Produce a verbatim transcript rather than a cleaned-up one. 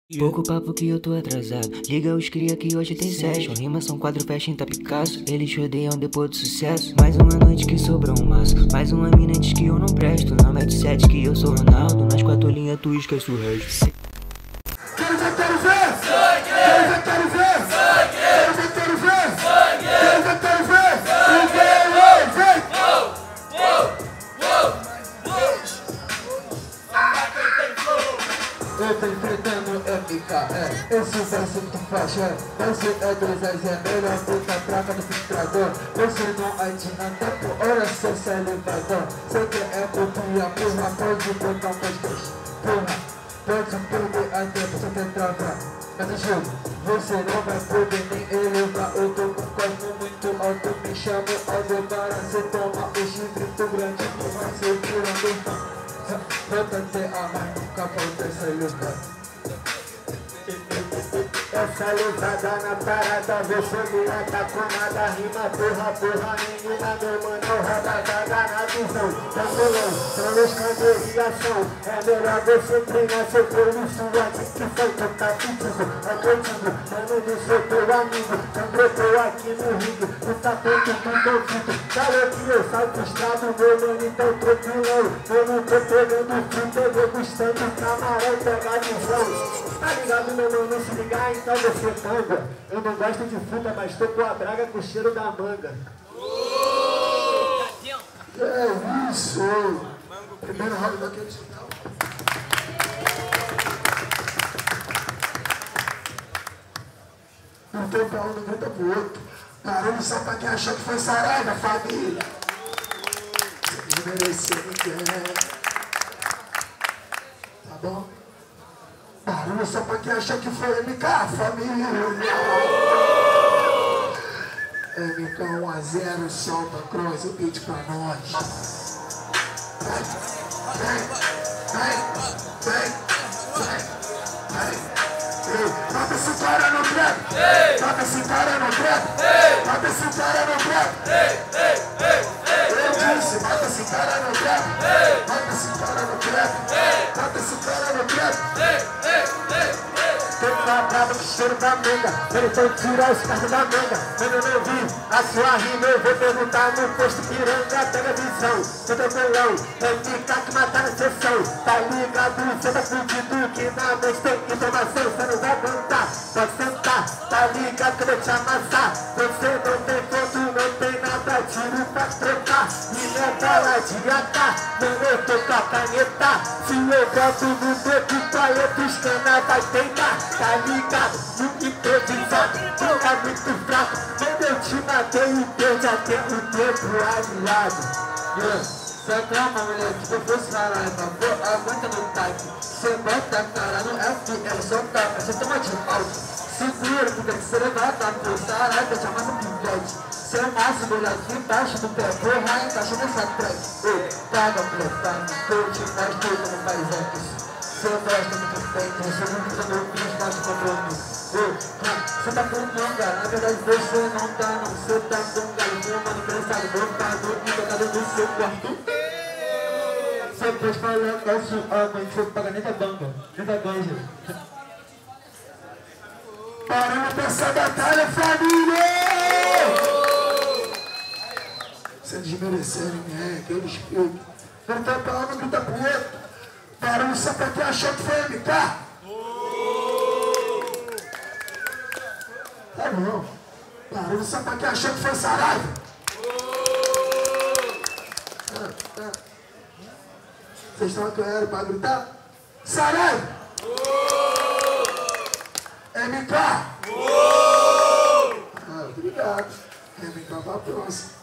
Pouco papo que eu tô atrasado. Liga os cria que hoje tem session. Rima são quadro, fashion, tá Picasso. Eles te odeiam depois do sucesso. Mais uma noite que sobrou um maço. Mais uma mina diz que eu não presto. Não mete sete que eu sou Ronaldo. Nas quatro linhas tu esquece o resto. Quero ver, quero ver! Sangue! Quero ver, quero ver! Sangue! Quero ver, quero ver! Sangue! Quero ver, quero ver! Sangue! Vem, vem! Uou! Uou! Uou! Eu tô enfrentando M K, é. Esse verso que tu faz, é. Esse é dois as é melhor do que a placa do filtrador. Você não adianta por hora seu salivador. Você quer é copia, porra, pode botar um podcast. Porra, pode perder a tempo, você quer travar. Mas jogo, você não vai poder nem elevar. Eu tô com corpo muito alto, me chamo Aldebara. Você toma o chifre tão grande, porra, você tira do pão. Volta até a mãe, nunca volta essa levada. Essa levada na parada, você me atacou nada. Rima porra, porra, menina, meu mano, roda vaga na visão. Também, pra não esconder reação. É melhor você treinar seu treino, sua dicção. Tu tá pedindo, é contigo, mano, não sou teu amigo. Também tô aqui no ringue, tu tá feito muito ouvido. Falou que eu salto estrado, meu mano, então tranquilão. Eu não tô pegando fruta, eu vou gostando camarão, pega a visão. Tá ligado, meu mano, se ligar, então você tanga. Eu não gosto de fruta, mas tô com a braga com o cheiro da manga. É isso! Primeiro round daquele sinal. Não tem pra um, não grita pro outro. Barulho só pra quem achou que foi Saraiva, família. Sem desmerecer ninguém. Tá bom? Barulho só pra quem achou que foi M K, família. M K um a zero, solta cross, o beat pra nós. Vem, vem, vem, vem, vem, vem. Bota esse cara no trap, bota esse cara no trap, bota esse cara no trap. Eu disse, bota esse cara no trap, bota esse cara no trap, bota esse cara no trap. Tô com a brava com cheiro da manga. Ele foi tirar os carros da manga. Quando eu não vi a sua rima, eu vou perguntar no posto piranga. Pega a visão, seu tranquilão. M K que matar na sessão. Tá ligado, cê tá fudido. Que na mente tem informação, cê não vai aguentar. Pode sentar, tá ligado que eu vou te amassar. Você não tem ponto, não tem nada. Tiro pra trocar, e não é bala de atar. Mano, eu tô com a caneta. Se eu boto no dedo, paleta, os cana vai tentar. Tá ligado? No improvisado, tu é muito fraco. Quando eu te matei, o teu já tem o tempo aliado. Yeah. Só calma, moleque, se eu fosse Saraiva, vou aguenta no type. Cê bota a cara no F L, só tapa, cê toma de alto. Segura, porque se você levar tá por Saraiva, te amassa pivete. Seu maço, moleque, embaixo do pé, porra, encaixa nessa track. Ô, paga, moleque, tô te mostro como faz antes. Você gosta muito bem, você não precisa do bicho, mas compromisso. Você tá com manga, na verdade você não tá, não. Você tá com galho, fumando, prensado, botado e tocado no seu quarto. Você pode falar com a sua mãe, você não paga nem da banga, nem da ganja. Paramos pra essa batalha, família! Sem desmerecer ninguém, aquele espírito. Não tá falando, grita pro outro. Barulho só pra quem achou que foi M K. Tá bom. Barulho só pra quem achou que foi Saraiva. Ah, ah. Vocês estão querendo pra gritar? Saraiva! M K! Ah, obrigado. M K pra próxima.